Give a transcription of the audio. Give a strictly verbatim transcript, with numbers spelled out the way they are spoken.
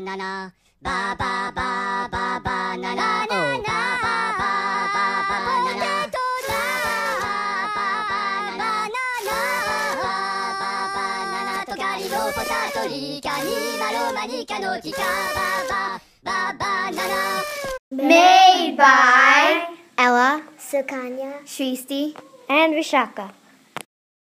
ナナバババババナナバババババナナババババナナトカリロポタトリカニマロマニカノキカババババナナ Made by Ella, Sukanya, Shristi, and Vishaka.